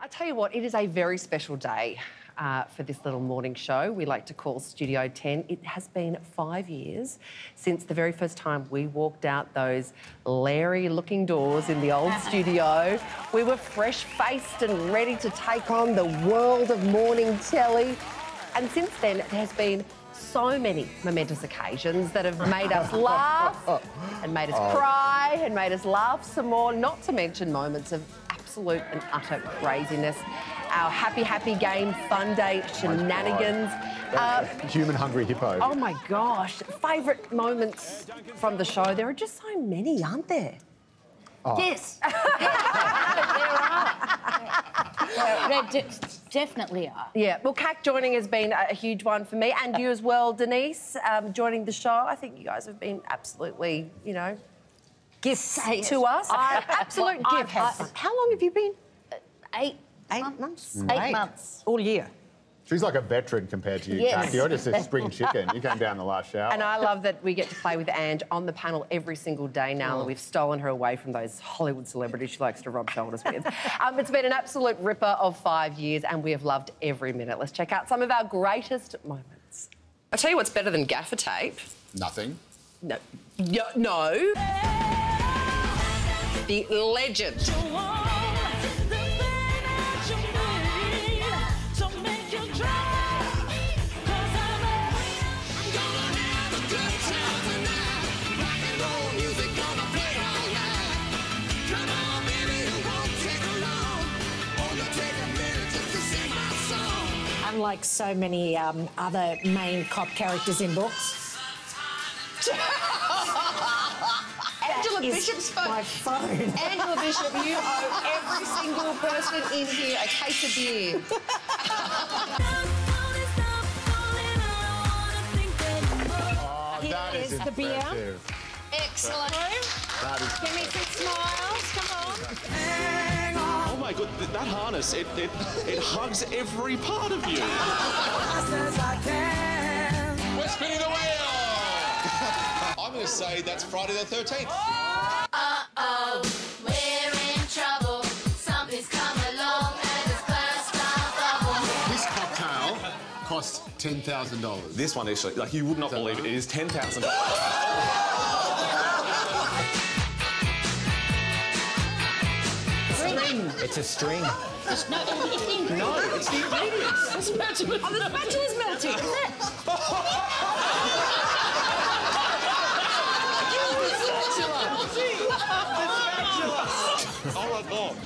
I tell you what, it is a very special day for this little morning show we like to call Studio 10. It has been 5 years since the very first time we walked out those leery-looking doors in the old studio. We were fresh-faced and ready to take on the world of morning telly. And since then, there has been so many momentous occasions that have made us laugh and made us cry and made us laugh some more, not to mention moments of absolute and utter craziness. Our Happy Game Fun Day shenanigans. Human Hungry Hippo. Oh, my gosh. Favourite moments from the show. There are just so many, aren't there? Oh. Yes. There definitely are. Yeah, well, CAC joining has been a huge one for me, and you as well, Denise, joining the show. I think you guys have been absolutely, you know, gifts to us. Absolute gifts. How long have you been? 8 months. 8 months. All year. She's like a veteran compared to you, Yes. CAC. You're just a spring chicken. You came down the last shower. And I love that we get to play with Ange on the panel every single day now that we've stolen her away from those Hollywood celebrities she likes to rub shoulders with. It's been an absolute ripper of 5 years and we have loved every minute. Let's check out some of our greatest moments. I'll tell you what's better than gaffer tape. Nothing. No. No. The legend. Unlike so many other main cop characters in books. Angela Bishop's phone. My phone. Angela Bishop, you owe every single person in here a case of beer. That is the beer. impressive. Excellent. That is Give me some smiles, come on. Oh my god, that harness, it hugs every part of you. We're spinning the wheel! I'm going to say that's Friday the 13th. Uh-oh, we're in trouble. Something's come along and it's burst our bubble. This cocktail cost $10,000. This one actually, like, you would not believe it. It is $10,000. It's a string. It's the ingredients. No, it's the ingredients. The spatula. Oh, the spatula's melting, is it? Oh my god.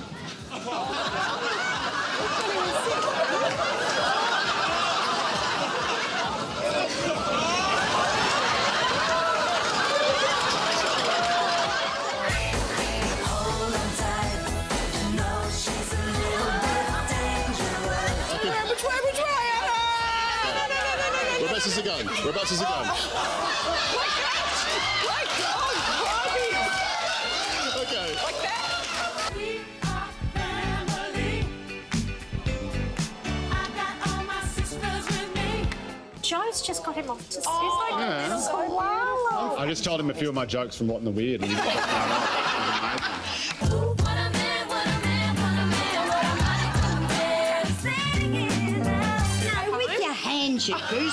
Whereabouts is it going? Whereabouts is it going? Okay. Like that? We are family. I got all my sisters with me. Joe's just got him off to I just told him a few of my jokes from What in the Weird. And he just What a man, what a man, what a man, what a mighty man. Sing it out. No, with your hands, you goose.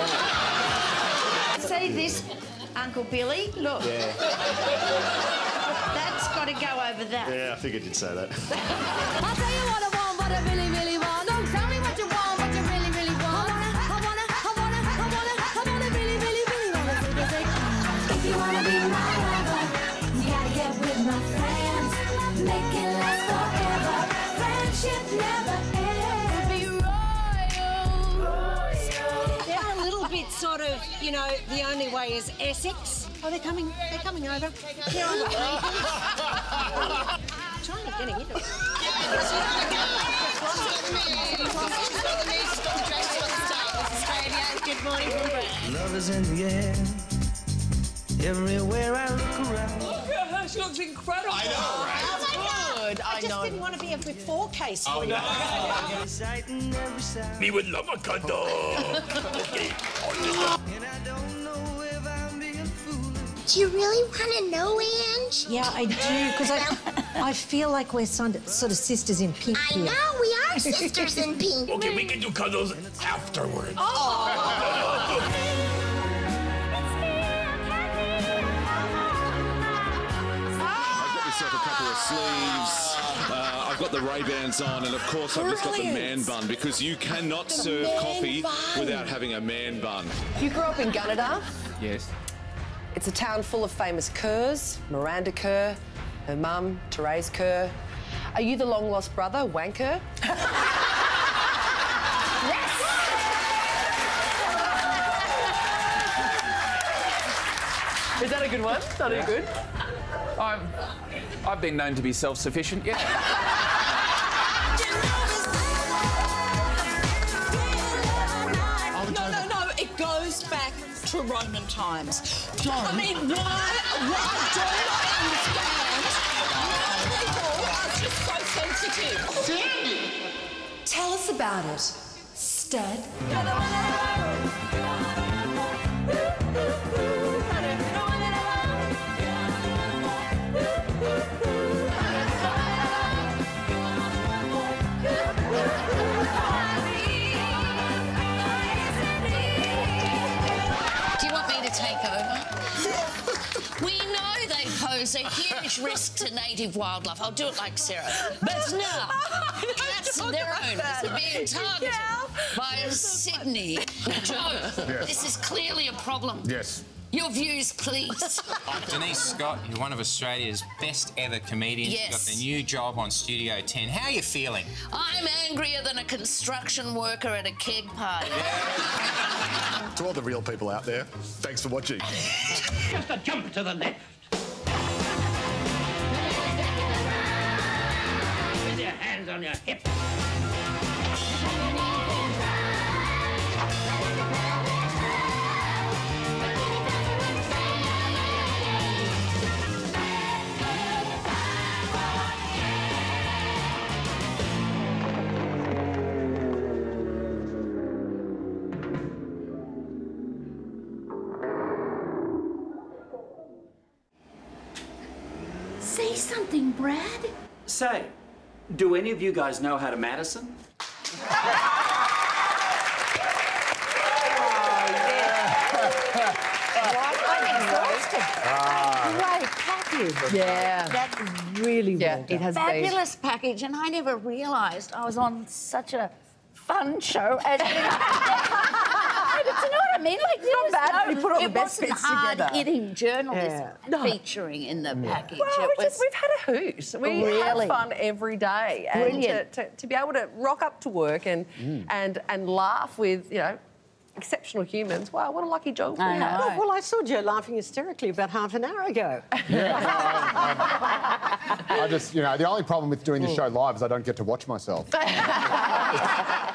See this, Uncle Billy? Look. Yeah. That's got to go over that. Yeah, I figured you'd say that. I'll tell you what I want, what I really, really want. Don't tell me what you want, what you really, really want. I wanna, really, really, really wanna. If you wanna be my lover, you gotta get with my friends. Make it last forever. Friendship never ends. Be royal. They're a little bit sort of, you know, the only way is Essex. Oh, they're coming over. Here on the trying to get into it. Good morning from Brad. Love is in the air, everywhere I look around. Look at her, she looks incredible. I know, right? Oh, my God. I just didn't want to be a before case for you. Every sight and every sound. Me would love a condom. Okay. And I don't know if I'm being foolish. Do you really want to know, Ange? Yeah, I do, because I feel like we're sort of sisters in pink I here. know, we are sisters in pink. Okay, we can do cuddles afterwards. I've got myself a couple of sleeves. I've got the Ray-Bans on, and of course I've just got the man bun, because you cannot serve coffee without having a man bun. You grew up in Gunnedah. Yes. It's a town full of famous Kerrs. Miranda Kerr, her mum, Therese Kerr. Are you the long-lost brother, Wanker? Is that a good one? Not a good? I've been known to be self-sufficient, yeah. No, it goes back to Roman times. I mean, why do not understand why people are just so sensitive? Tell us about it, stud. Do you want me to take over? We know they pose a huge risk to native wildlife. I'll do it like Sarah. But now, cats and their owners are being targeted by Sydney. Joe, this is clearly a problem. Yes. Your views, please. Denise Scott, you're one of Australia's best ever comedians. Yes. You've got the new job on Studio 10. How are you feeling? I'm angrier than a construction worker at a keg party. To all the real people out there, thanks for watching. Just a jump to the left. With your hands on your hips. Say something, Brad. Say, do any of you guys know how to Madison? Great package. Yeah. That's really well It has been. Fabulous package, and I never realised I was on such a fun show. As do you know what I mean? Like, not bad when you put all the best wasn't bits together. hard-hitting journalism No. featuring in the package. Well, It was we've had a hoot. We have Really? fun every day. And Brilliant. to be able to rock up to work and laugh with, exceptional humans. Wow, what a lucky job we I know. have. Well, I saw Joe laughing hysterically about half an hour ago. I just, the only problem with doing this show live is I don't get to watch myself.